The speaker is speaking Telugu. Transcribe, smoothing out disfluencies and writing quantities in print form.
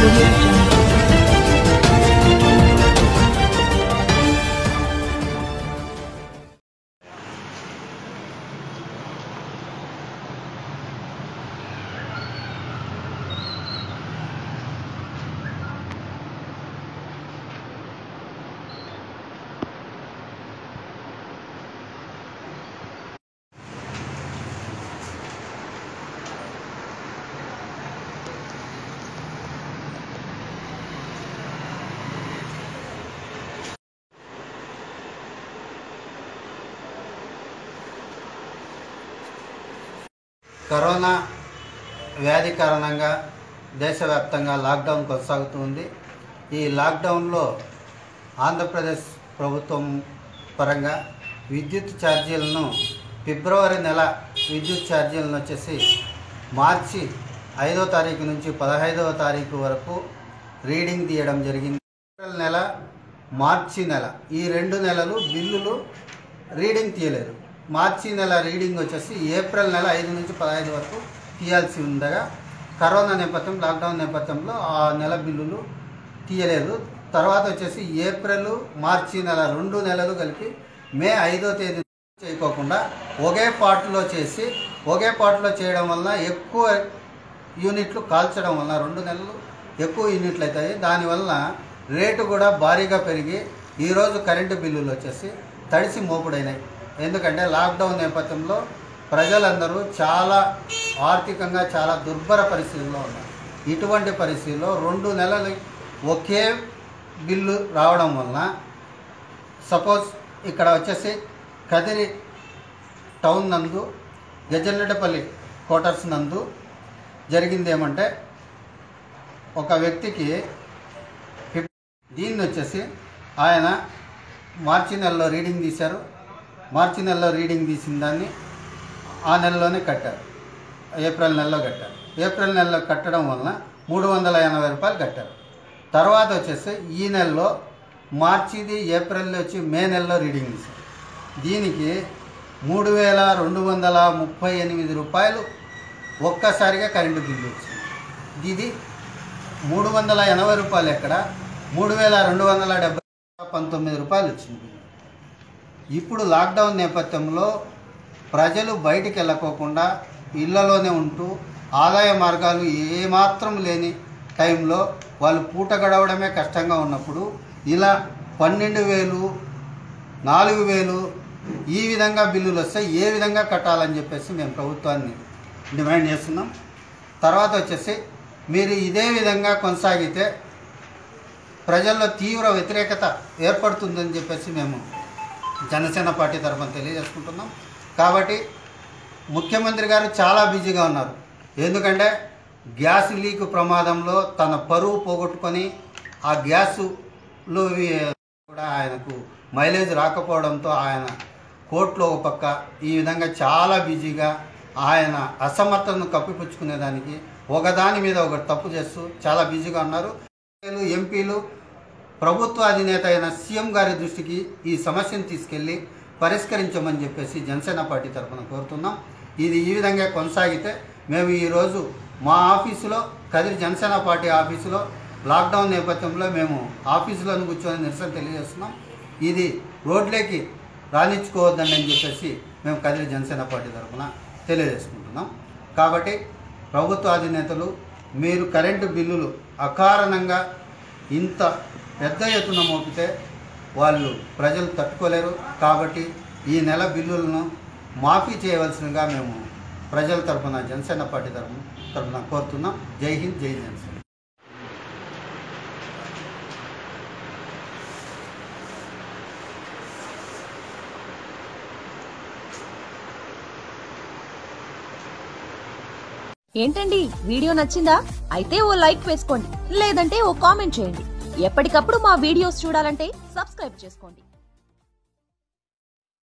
Audio Jungle. కరోనా వ్యాధి కారణంగా దేశవ్యాప్తంగా లాక్డౌన్ కొనసాగుతుంది. ఈ లాక్డౌన్లో ఆంధ్రప్రదేశ్ ప్రభుత్వం పరంగా విద్యుత్ ఛార్జీలను ఫిబ్రవరి నెల విద్యుత్ ఛార్జీలను వచ్చేసి మార్చి 5వ తారీఖు నుంచి 15వ తారీఖు వరకు రీడింగ్ తీయడం జరిగింది. ఏప్రిల్ నెల, మార్చి నెల ఈ 2 నెలలు బిల్లులు రీడింగ్ తీయలేదు. మార్చి నెల రీడింగ్ వచ్చేసి ఏప్రిల్ నెల 5 నుంచి 15 వరకు తీయాల్సి ఉండగా కరోనా నేపథ్యం, లాక్డౌన్ నేపథ్యంలో ఆ నెల బిల్లులు తీయలేదు. తర్వాత వచ్చేసి ఏప్రిల్, మార్చి నెల 2 నెలలు కలిపి మే 5వ తేదీ చేయకోకుండా ఒకే పార్ట్లో చేసి, ఒకే పార్ట్లో చేయడం వలన ఎక్కువ యూనిట్లు కాల్చడం వలన 2 నెలలు ఎక్కువ యూనిట్లు అవుతాయి. దానివల్ల రేటు కూడా భారీగా పెరిగి ఈరోజు కరెంటు బిల్లులు వచ్చేసి తడిసి మోపుడైనాయి. ఎందుకంటే లాక్డౌన్ నేపథ్యంలో ప్రజలందరూ చాలా ఆర్థికంగా చాలా దుర్భర పరిస్థితుల్లో ఉన్నారు. ఇటువంటి పరిస్థితుల్లో 2 నెలలు ఒకే బిల్లు రావడం వలన సపోజ్ ఇక్కడ వచ్చేసి కదిరి టౌన్ నందు గజల్లెడపల్లి క్వార్టర్స్ నందు జరిగింది ఏమంటే, ఒక వ్యక్తికి దీన్ని వచ్చేసి ఆయన మార్చి నెలలో రీడింగ్ తీశారు. మార్చి నెలలో రీడింగ్ తీసిన దాన్ని ఆ నెలలోనే కట్టారు. ఏప్రిల్ నెలలో కట్టారు. ఏప్రిల్ నెలలో కట్టడం వలన 380 రూపాయలు కట్టారు. తర్వాత వచ్చేసి ఈ నెలలో మార్చిది, ఏప్రిల్ వచ్చి మే నెలలో రీడింగ్ తీశారు. దీనికి 3238 రూపాయలు ఒక్కసారిగా కరెంటు బిల్లు వచ్చింది. ఇది 380 రూపాయలు ఎక్కడ, 3219 రూపాయలు వచ్చింది. ఇప్పుడు లాక్డౌన్ నేపథ్యంలో ప్రజలు బయటికి వెళ్ళకోకుండా ఇళ్లలోనే ఉంటూ ఆదాయ మార్గాలు ఏమాత్రం లేని టైంలో వాళ్ళు పూట గడవడమే కష్టంగా ఉన్నప్పుడు ఇలా 12,000, 4,000 ఈ విధంగా బిల్లులు వస్తే ఏ విధంగా కట్టాలని చెప్పేసి మేము ప్రభుత్వాన్ని డిమాండ్ చేస్తున్నాం. తర్వాత వచ్చేసి మీరు ఇదే విధంగా కొనసాగితే ప్రజల్లో తీవ్ర వ్యతిరేకత ఏర్పడుతుందని చెప్పేసి మేము జనసేన పార్టీ తరఫున తెలియజేసుకుంటున్నాం. కాబట్టి ముఖ్యమంత్రి గారు చాలా బిజీగా ఉన్నారు. ఎందుకంటే గ్యాస్ లీక్ ప్రమాదంలో తన పరువు పోగొట్టుకొని ఆ గ్యాసులో కూడా ఆయనకు మైలేజ్ రాకపోవడంతో ఆయన కోర్టులో ఒక పక్క ఈ విధంగా చాలా బిజీగా ఆయన అసమర్థతను కప్పిపుచ్చుకునేదానికి ఒకదాని మీద ఒకటి తప్పు చేస్తూ చాలా బిజీగా ఉన్నారు. ఎంపీలు ప్రభుత్వ అధినేత అయిన సీఎం గారి దృష్టికి ఈ సమస్యను తీసుకెళ్లి పరిష్కరించమని చెప్పేసి జనసేన పార్టీ తరఫున కోరుతున్నాం. ఇది ఈ విధంగా కొనసాగితే మేము ఈరోజు మా ఆఫీసులో, కదిరి జనసేన పార్టీ ఆఫీసులో లాక్డౌన్ నేపథ్యంలో మేము ఆఫీసులను కూర్చొని నిరసన తెలియజేస్తున్నాం. ఇది రోడ్లేకి రాణించుకోవద్దండి అని చెప్పేసి మేము కదిరి జనసేన పార్టీ తరఫున తెలియజేసుకుంటున్నాం. కాబట్టి ప్రభుత్వ అధినేతలు మీరు కరెంటు బిల్లులు అకారణంగా ఇంత పెద్ద ఎత్తున మోపితే వాళ్ళు ప్రజలు తట్టుకోలేరు. కాబట్టి ఈ నెల బిల్లులను మాఫీ చేయవలసిందిగా మేము ప్రజల తరఫున, జనసేన పార్టీ తరఫున కోరుతున్నాం. జై హింద్, జై జనసేన. ఏంటండి, వీడియో నచ్చిందా? అయితే ఓ లైక్ వేసుకోండి, లేదంటే ఓ కామెంట్ చేయండి. ఎప్పటికప్పుడు మా వీడియోస్ చూడాలంటే సబ్స్క్రైబ్ చేసుకోండి.